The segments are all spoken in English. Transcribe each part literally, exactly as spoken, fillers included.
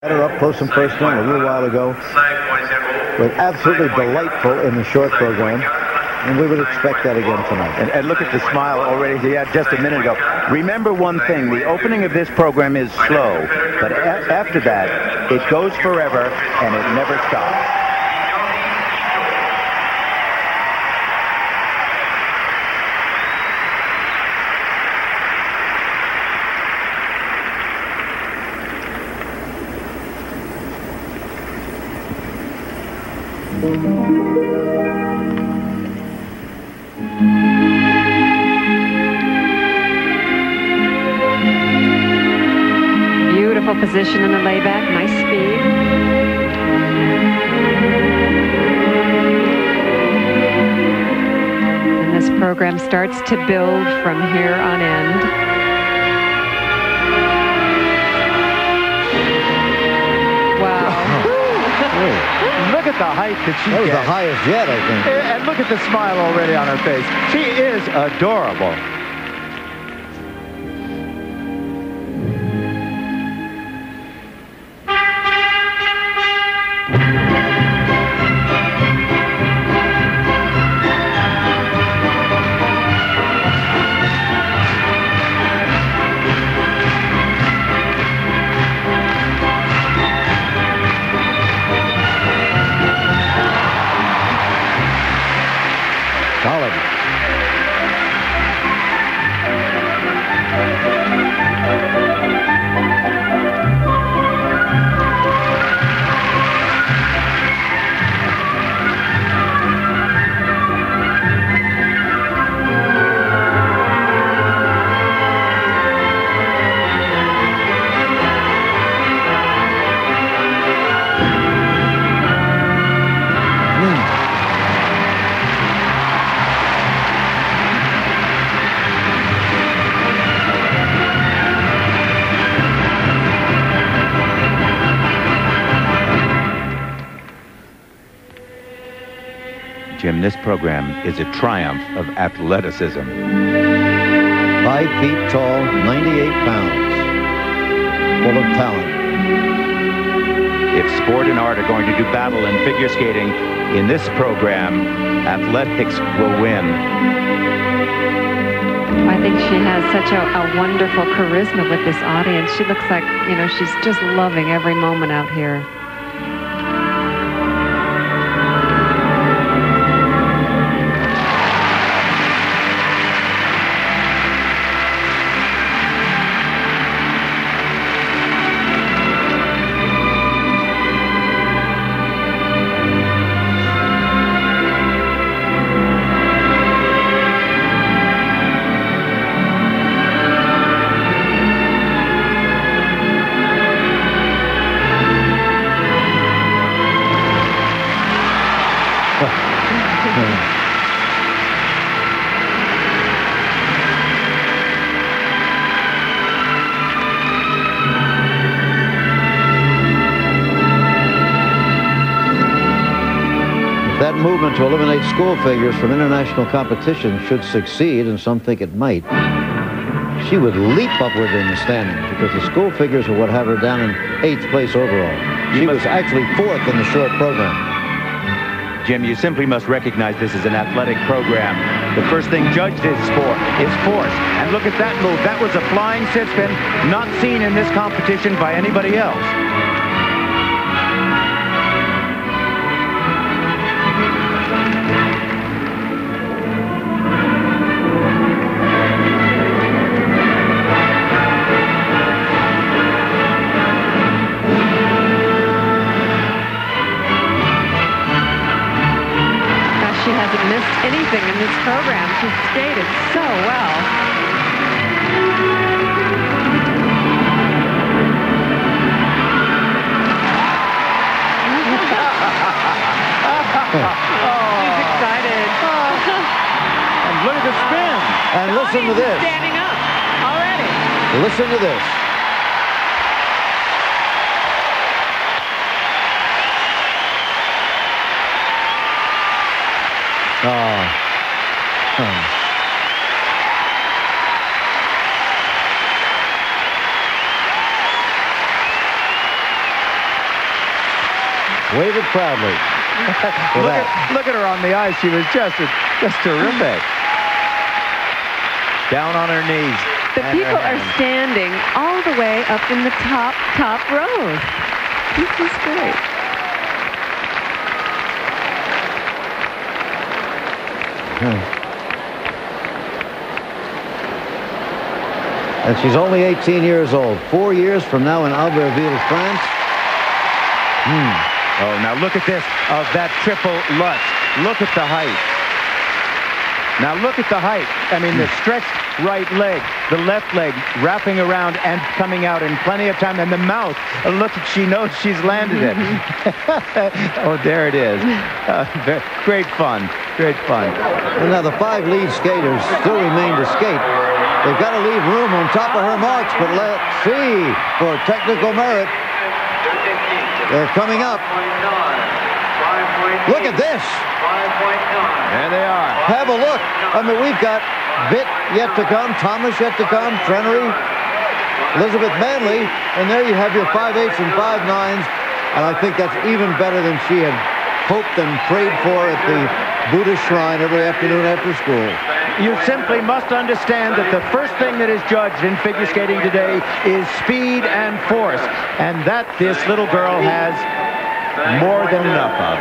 Her up close and personal a little while ago. Was absolutely delightful in the short program, and we would expect that again tonight. And, and look at the smile already he had just a minute ago. Remember one thing, the opening of this program is slow, but a after that, it goes forever, and it never stops. Beautiful position in the layback, nice speed. And this program starts to build from here on end. Wow. Look at the height that she That was gets. the highest yet, I think. And look at the smile already on her face. She is adorable. Solid. Jim, this program is a triumph of athleticism. Five feet tall, ninety-eight pounds. Full of talent. If sport and art are going to do battle in figure skating, in this program, athletics will win. I think she has such a, a wonderful charisma with this audience. She looks like, you know, she's just loving every moment out here. That movement to eliminate school figures from international competition should succeed, and some think it might. She would leap upward in the standings because the school figures are what have her down in eighth place overall. She was actually fourth in the short program. Jim, you simply must recognize this is an athletic program. The first thing judged is sport, is force. And look at that move. That was a flying sit spin, not seen in this competition by anybody else. She hasn't missed anything in this program. She's skated so well. She's excited. And look at the spin. And listen to this. Standing up already. Listen to this. Oh. Oh. Wave it proudly. look, at, look at her on the ice. She was just, just terrific. Down on her knees. The people are standing all the way up in the top, top rows. This is great. Hmm. And she's only eighteen years old. Four years from now in Albertville, France. Hmm. Oh, now look at this, of that triple Lutz. Look at the height. Now look at the height. I mean, the stretched right leg, the left leg wrapping around and coming out in plenty of time. And the mouth, look, she knows she's landed it. Oh, there it is. Uh, great fun, great fun. And now the five lead skaters still remain to skate. They've got to leave room on top of her marks, but let's see for technical merit. They're coming up. Look at this. There they are. Have a look. I mean, we've got Vitt yet to come, Thomas yet to come, Trenery, Elizabeth Manley, and there you have your five eights and five nines. And I think that's even better than she had hoped and prayed for at the Buddhist shrine every afternoon after school. You simply must understand that the first thing that is judged in figure skating today is speed and force, and that this little girl has more than enough of.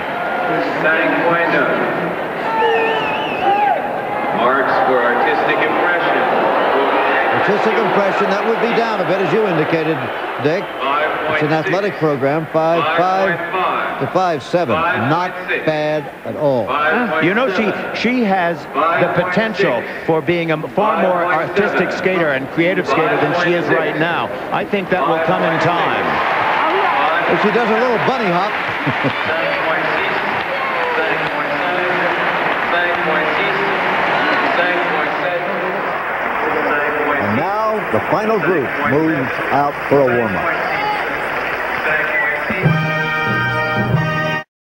Marks for artistic impression. Artistic impression, that would be down a bit, as you indicated, Dick. It's an athletic program, five five to five seven. Not bad at all. You know, she she has the potential for being a far more artistic skater and creative skater than she is right now. I think that will come in time. If she does a little bunny hop. And now the final group moves out for a warm-up.